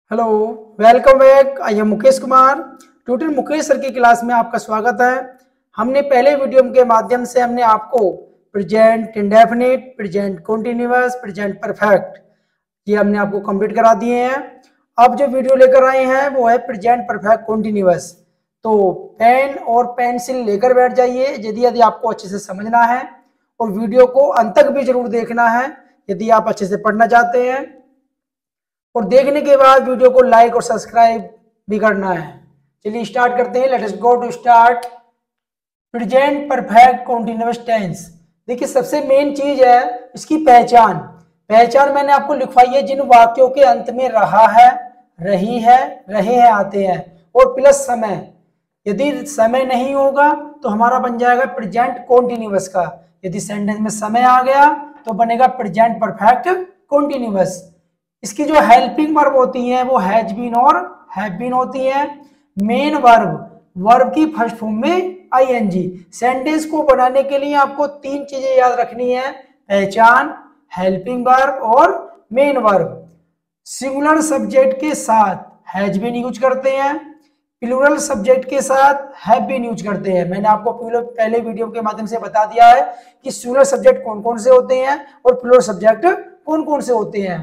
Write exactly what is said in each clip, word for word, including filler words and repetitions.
Hello, welcome back. I am Mukesh Kumar. Tutor Mukesh sir की class में आपका स्वागत है। हमने पहले वीडियो के माध्यम से हमने आपको present indefinite, present continuous, present perfect ये हमने आपको कंप्लीट करा दिए हैं। अब जो वीडियो लेकर आए हैं वो है प्रेजेंट परफेक्ट कॉन्टिन्यूअस। तो पेन और पेंसिल लेकर बैठ जाइए यदि यदि आपको अच्छे से समझना है, और वीडियो को अंत तक भी जरूर देखना है यदि आप अच्छे से पढ़ना चाहते हैं। और देखने के बाद वीडियो को लाइक और सब्सक्राइब भी करना है। चलिए स्टार्ट करते हैं। Let us go to start. Present perfect continuous tense. देखिए सबसे मेन चीज है इसकी पहचान। पहचान मैंने आपको लिखवाई है जिन वाक्यों के अंत में रहा है, रही है, रहे हैं आते हैं और प्लस समय। यदि समय नहीं होगा तो हमारा बन जाएगा प्रेजेंट कॉन्टिन्यूअस का। यदि सेंटेंस में समय आ गया तो बनेगा प्रेजेंट परफेक्ट कॉन्टिन्यूअस। इसकी जो हेल्पिंग वर्ब होती हैं वो हैज बीन और हैव बीन होती हैं। मेन वर्ब, वर्ब की फर्स्ट फॉर्म में आईएनजी। सेंटेंस को बनाने के लिए आपको तीन चीजें याद रखनी है, पहचान, हेल्पिंग वर्ब और मेन वर्ब। सिंगुलर सब्जेक्ट के साथ हैज बीन यूज करते हैं, प्लूरल सब्जेक्ट के साथ हैव बीन यूज करते हैं। मैंने आपको पहले वीडियो के माध्यम से बता दिया है कि सिंगुलर सब्जेक्ट कौन कौन से होते हैं और प्लूरल सब्जेक्ट कौन कौन से होते हैं।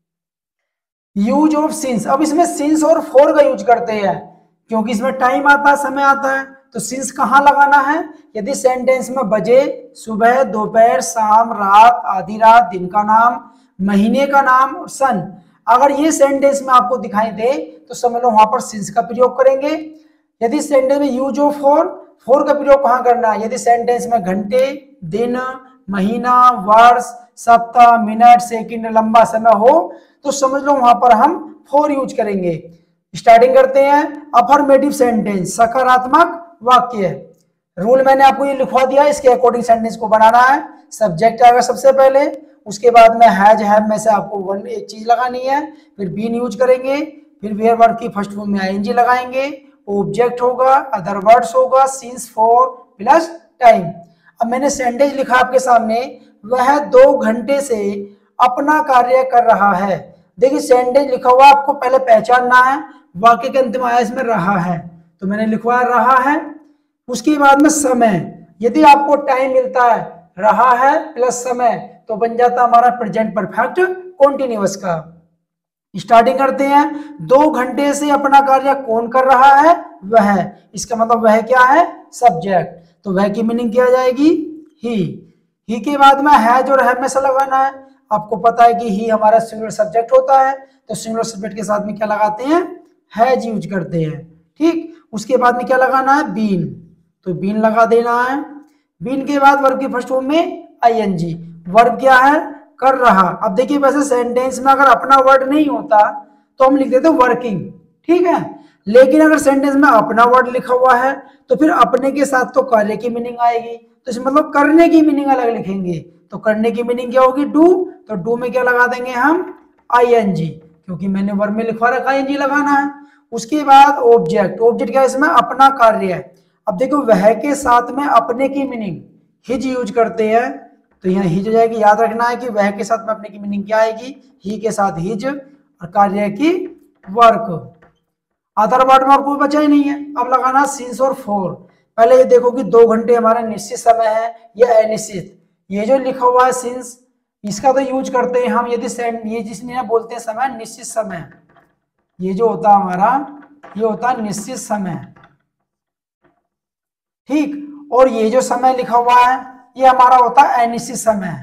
यूज ऑफ सिंस, अब इसमें सिंस और फॉर का यूज करते हैं क्योंकि इसमें टाइम आता है, समय आता है। तो सिंस कहाँ लगाना है? यदि सेंटेंस में बजे, सुबह, दोपहर, शाम, रात, आधी रात, दिन का नाम, महीने का नाम और सन, अगर ये सेंटेंस में आपको दिखाई दे तो समझ लो वहां पर सिंस का प्रयोग करेंगे। यदि सेंटेंस में यूज ऑफ फॉर, फॉर का प्रयोग कहाँ करना है? यदि सेंटेंस में घंटे, दिन, महीना, वर्ष, सप्ताह, मिनट, सेकंड, लंबा समय हो तो समझ लो वहां पर हम फॉर यूज करेंगे। स्टार्टिंग करते हैं। अफर्मेटिव सेंटेंस, सकारात्मक वाक्य। रूल मैंने आपको ये लिखवा दिया, इसके अकॉर्डिंग सेंटेंस को बनाना है। सब्जेक्ट आएगा सबसे पहले, उसके बाद में हैज हैव में से आपको वन एक चीज लगानी है, फिर बीन यूज करेंगे, फिर वेयर वर्ब की फर्स्ट फॉर्म में आईएनजी लगाएंगे, ऑब्जेक्ट होगा, अदर वर्ड्स होगा, सिंस, फॉर प्लस टाइम। अब मैंने सेंटेंस लिखा आपके सामने, वह दो घंटे से अपना कार्य कर रहा है। देखिए सेंटेंस लिखा हुआ आपको पहले पहचानना है, वाक्य के अंतिम आया इसमें रहा है तो मैंने लिखवाया रहा है। उसके बाद में समय, यदि आपको टाइम मिलता है, रहा है प्लस समय तो बन जाता हमारा प्रेजेंट परफेक्ट कॉन्टिन्यूअस का। स्टार्टिंग करते हैं। दो घंटे से अपना कार्य कौन कर रहा है? वह। इसका मतलब वह क्या है? सब्जेक्ट। तो वह की मीनिंग क्या जाएगी? ही। ही के बाद में हैज और हैव में से लगाना है। आपको पता है कि ही हमारा सिंगुलर सब्जेक्ट होता है तो सिंगुलर सब्जेक्ट के साथ में क्या लगाते हैं? हैज यूज करते हैं। ठीक, उसके बाद में क्या लगाना है? बीन, तो बीन लगा देना है। बीन के बाद वर्ब की फर्स्ट फॉर्म में आईएनजी। वर्ब क्या है? कर रहा। अब देखिए वैसे सेंटेंस में अगर अपना वर्ड नहीं होता तो हम लिख देते वर्किंग, ठीक है। लेकिन अगर सेंटेंस में अपना वर्ड लिखा हुआ है तो फिर अपने के साथ तो कार्य की मीनिंग आएगी, तो इसमें मतलब करने की मीनिंग अलग लिखेंगे। तो करने की मीनिंग क्या होगी? डू। तो डू में क्या लगा देंगे हम? आईएनजी, क्योंकि मैंने वर्ब में लिखवा रखा आईएनजी लगाना है। उसके बाद ऑब्जेक्ट, ऑब्जेक्ट क्या है? इसमें अपना कार्य है। अब देखो वह के साथ में अपने की मीनिंग हिज यूज करते हैं तो यहाँ हिज हो जाएगी। याद रखना है कि वह के साथ में अपने की मीनिंग क्या आएगी? ही के साथ हिज और कार्य की वर्क। अदर वर्ड में और कोई बचा ही नहीं है। अब लगाना सिंस और फॉर। पहले ये देखो कि दो घंटे हमारा निश्चित समय है या अनिश्चित। ये जो लिखा हुआ है सिंस, इसका तो यूज करते हैं हम यदि ये जिसमें बोलते हैं समय, निश्चित समय। ये जो होता है हमारा, ये होता है निश्चित समय, ठीक। और ये जो समय लिखा हुआ है ये हमारा होता है अनिश्चित समय,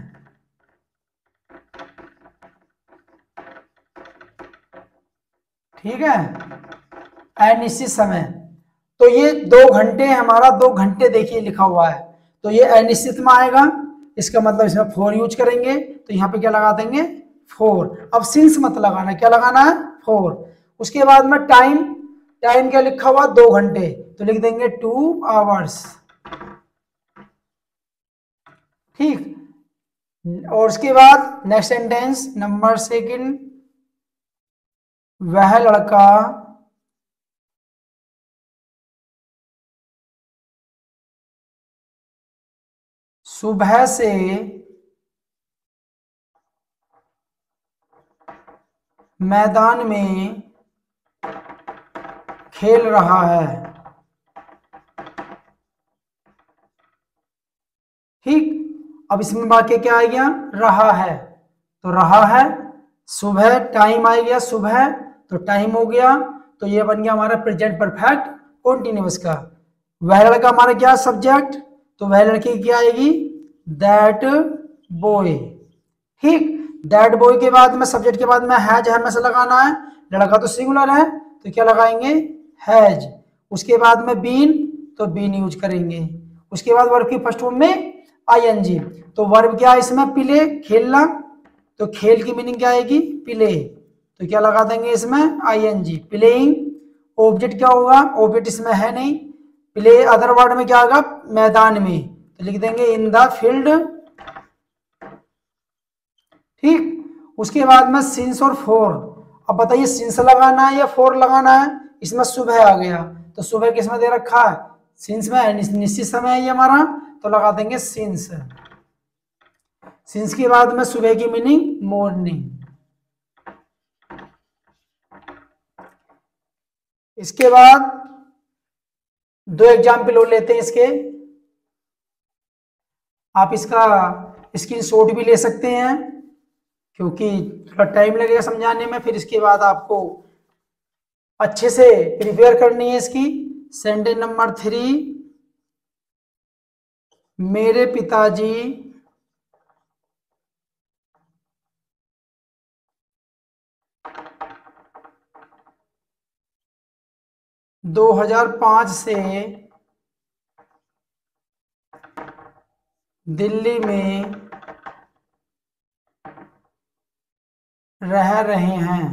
ठीक है, अनिश्चित समय। तो ये दो घंटे हमारा, दो घंटे देखिए लिखा हुआ है तो ये अनिश्चित में आएगा। इसका मतलब इसमें फोर यूज करेंगे तो यहाँ पे क्या लगा देंगे? फोर। अब सिंस मत लगाना, क्या लगाना है? फोर। उसके बाद में टाइम, टाइम क्या लिखा हुआ? दो घंटे, तो लिख देंगे टू आवर्स, ठीक। और उसके बाद नेक्स्ट सेंटेंस नंबर सेकंड, वह लड़का सुबह से मैदान में खेल रहा है। ठीक, अब इसमें वाक्य क्या आ गया, रहा है, तो रहा है। सुबह टाइम आ गया, सुबह तो टाइम हो गया, तो ये बन गया हमारा प्रेजेंट परफेक्ट कॉन्टिन्यूअस का। वह लड़का हमारा क्या सब्जेक्ट, तो वह लड़की क्या आएगी, दैट बॉय। ठीक, दैट बॉय के बाद में सब्जेक्ट के बाद में हैज हमेशा लगाना है, लड़का तो सिंगुलर है तो क्या लगाएंगे, हैज। उसके बाद में बीन, तो बीन यूज करेंगे। उसके बाद वर्ब की फर्स्ट फॉर्म में आईएनजी, तो वर्ब क्या है इसमें, प्ले, खेलना, तो खेल की मीनिंग क्या आएगी, प्ले, तो क्या लगा देंगे इसमें, आईएनजी, प्लेइंग। ऑब्जेक्ट क्या होगा, ऑब्जेक्ट इसमें है नहीं, प्ले अदर वर्ड में क्या होगा, मैदान में, तो लिख देंगे इन द फील्ड। ठीक, उसके बाद में सिंस और फोर। अब बताइए सिंस लगाना है या फोर लगाना है, इसमें सुबह आ गया, तो सुबह किसमें दे रखा है, सिंस में, निश्चित समय है ये हमारा, तो लगा देंगे सिंस। सिंस के बाद में सुबह की मीनिंग मॉर्निंग। इसके बाद दो एग्जाम्पल और लेते हैं इसके, आप इसका स्क्रीनशॉट भी ले सकते हैं क्योंकि थोड़ा टाइम लगेगा समझाने में, फिर इसके बाद आपको अच्छे से प्रिपेयर करनी है इसकी। सेंटेंस नंबर थ्री, मेरे पिताजी दो हज़ार पाँच से दिल्ली में रह रहे हैं।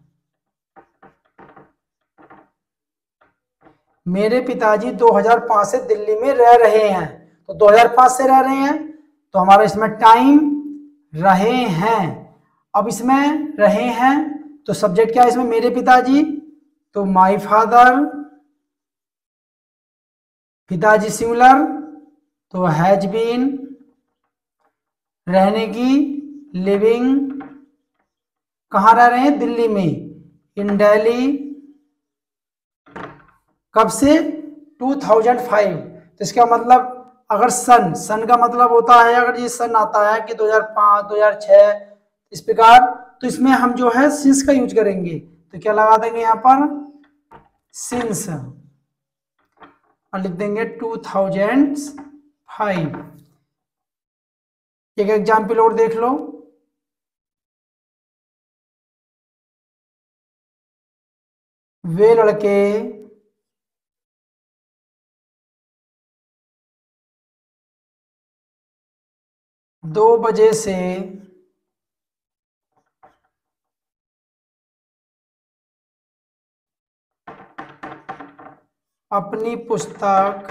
मेरे पिताजी दो हज़ार पाँच से दिल्ली में रह रहे हैं, तो दो हज़ार पाँच से रह रहे हैं, तो हमारा इसमें टाइम रहे हैं। अब इसमें रहे हैं तो सब्जेक्ट क्या है इसमें, मेरे पिताजी, तो माय फादर, पिताजी सिंगुलर, तो हैज बीन, रहने की, लिविंग, कहाँ रह रहे हैं, दिल्ली में, इन दिल्ली, कब से, दो हज़ार पाँच। तो इसका मतलब अगर सन, सन का मतलब होता है अगर ये सन आता है कि दो हज़ार पाँच, दो हज़ार छह इस प्रकार, तो इसमें हम जो है सिंस का यूज करेंगे, तो क्या लगा देंगे यहाँ पर, सिंस, और लिख देंगे दो हज़ार पाँच। एक एग्जाम्पल और देख लो, वे लड़के दो बजे से अपनी पुस्तक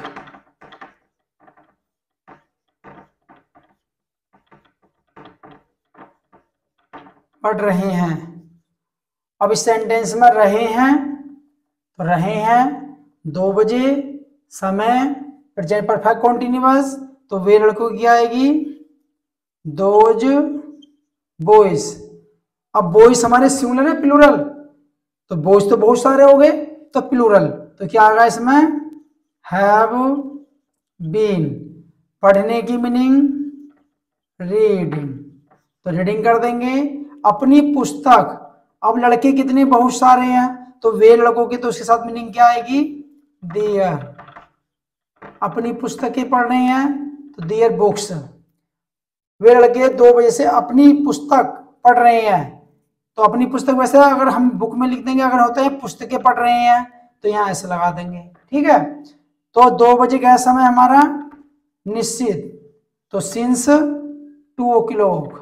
पढ़ रहे हैं। अब इस सेंटेंस में रहे हैं, तो रहे हैं दो बजे, समय प्रेजेंट परफेक्ट कॉन्टिन्यूअस, तो वे लड़कों की आएगी दोज बॉयज। अब बॉयज हमारे सिंगुलर है प्लूरल, तो बॉयज तो बहुत सारे हो गए, तो प्लूरल, तो क्या आएगा इसमें, हैव बीन, पढ़ने की मीनिंग रीडिंग, तो रीडिंग कर देंगे। अपनी पुस्तक, अब लड़के कितने बहुत सारे हैं, तो वे लड़कों की, तो उसके साथ मीनिंग क्या आएगी, देयर, अपनी पुस्तकें पढ़ रहे हैं, तो देयर बुक्स। वे लड़के दो बजे से अपनी पुस्तक पढ़ रहे हैं, तो अपनी पुस्तक, वैसे अगर हम बुक में लिख देंगे, अगर होता है पुस्तकें पढ़ रहे हैं, तो यहाँ ऐसे लगा देंगे। ठीक है, तो दो बजे का समय हमारा निश्चित, तो सिंस टू ओ क्लॉक।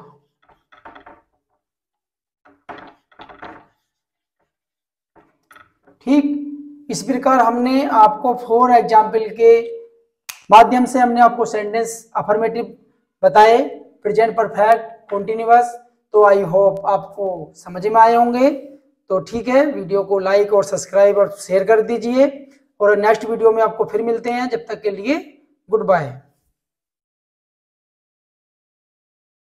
ठीक, इस प्रकार हमने आपको फोर एग्जाम्पल के माध्यम से हमने आपको सेंटेंस अफर्मेटिव बताए, प्रेजेंट परफेक्ट कॉन्टिन्यूअस। तो आई होप आपको समझ में आए होंगे। तो ठीक है, वीडियो को लाइक और सब्सक्राइब और शेयर कर दीजिए, और नेक्स्ट वीडियो में आपको फिर मिलते हैं, जब तक के लिए गुड बाय।